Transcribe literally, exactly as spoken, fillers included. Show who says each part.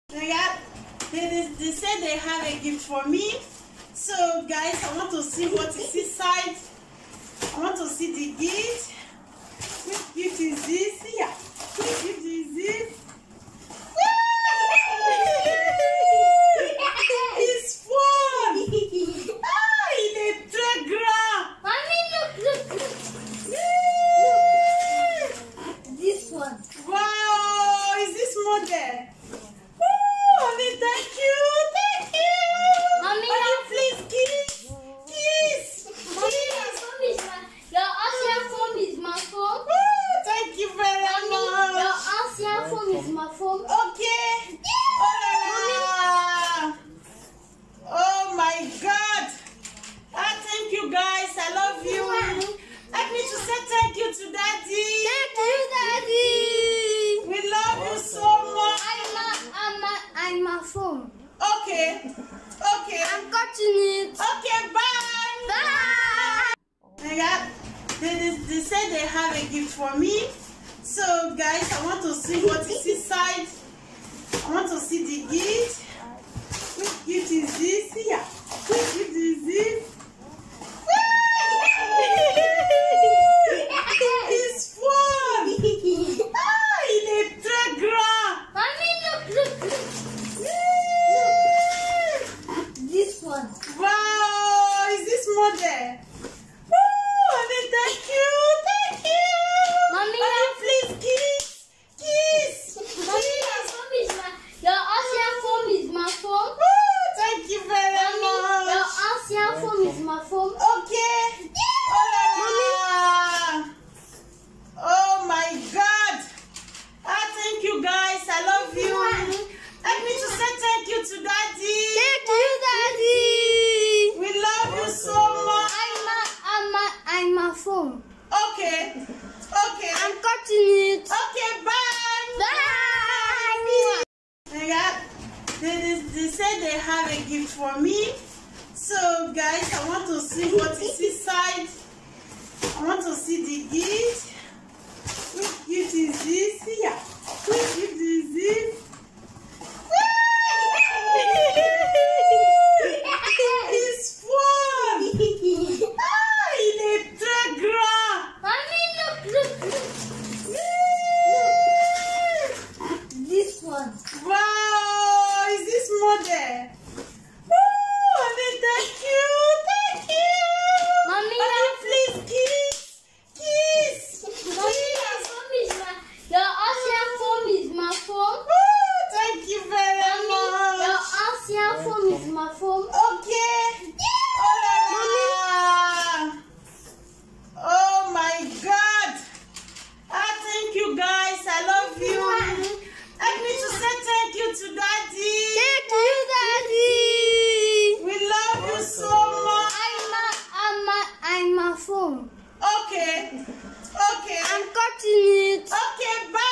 Speaker 1: They, got, they, they, they said they have a gift for me. So guys, I want to see what is inside. I want to see the gift. Which gift is this? Yeah. Which gift is this? It's fun! Ah, il est très grand!
Speaker 2: Mommy, look, look, look. This one.
Speaker 1: Wow, is this model? Oh, honey, thank you, thank you.
Speaker 2: Mommy,
Speaker 1: honey,
Speaker 2: your-
Speaker 1: please kiss, kiss,
Speaker 2: Mommy, your
Speaker 1: kiss.
Speaker 2: phone is my, your Asian phone is my phone.
Speaker 1: Oh, thank you very
Speaker 2: Mommy, your
Speaker 1: much.
Speaker 2: Asian phone is my phone.
Speaker 1: Okay. Oh, la, la. Oh my God. Ah, thank you guys. I love you. Help me to say thank you to Daddy.
Speaker 2: Thank you, Daddy.
Speaker 1: We love you so much.
Speaker 2: I'm a, I'm a, I'm a phone.
Speaker 1: Okay. Okay.
Speaker 2: I'm cutting it.
Speaker 1: Okay, bye.
Speaker 2: Bye.
Speaker 1: They, got, they, they, they said they have a gift for me. So guys, I want to see what is inside. I want to see the gift. Which gift is this? Yeah. Which gift is this? It's fun! Ah, il est très grand!
Speaker 2: Mommy, look, look, look. This one.
Speaker 1: Wow, is this model? Oh, honey, thank you, thank you!
Speaker 2: Mommy,
Speaker 1: honey,
Speaker 2: your-
Speaker 1: please kiss, kiss!
Speaker 2: Mommy, your phone is my, your Asian phone is my phone.
Speaker 1: Oh, thank you very
Speaker 2: Mommy, your
Speaker 1: much!
Speaker 2: Asian phone is my phone.
Speaker 1: Okay! Oh, la, la. Oh my God! Ah, thank you guys, I love you! Help me to say thank you to Daddy!
Speaker 2: Thank you, Daddy.
Speaker 1: We love you so much!
Speaker 2: I'm a, I'm a, I'm a phone.
Speaker 1: Okay, okay,
Speaker 2: I'm cutting it.
Speaker 1: okay, bye!
Speaker 2: Bye.
Speaker 1: They, got, they, they, they said they have a gift for me. So guys, I want to see what is inside. I want to see the gift. Which gift is this? Yeah. Which gift is this? It's fun! Ah, il est très grand!
Speaker 2: Mommy, look, look, look. This one.
Speaker 1: Wow, is this model? Oh, honey, thank you, thank you.
Speaker 2: Mommy,
Speaker 1: honey,
Speaker 2: your-
Speaker 1: please kiss, kiss.
Speaker 2: Mommy, your phone is my, your Asian phone is my phone.
Speaker 1: Oh, thank you very
Speaker 2: Mommy, your
Speaker 1: much.
Speaker 2: Asian phone is my phone.
Speaker 1: Okay. Oh, la, la. Oh my God. Ah, thank you guys. I love you. Help me to say thank you to Daddy.
Speaker 2: Thank you, Daddy.
Speaker 1: We love you so much.
Speaker 2: I'm a, I'm a, I'm a phone.
Speaker 1: Okay. Okay.
Speaker 2: I'm cutting it.
Speaker 1: Okay, bye.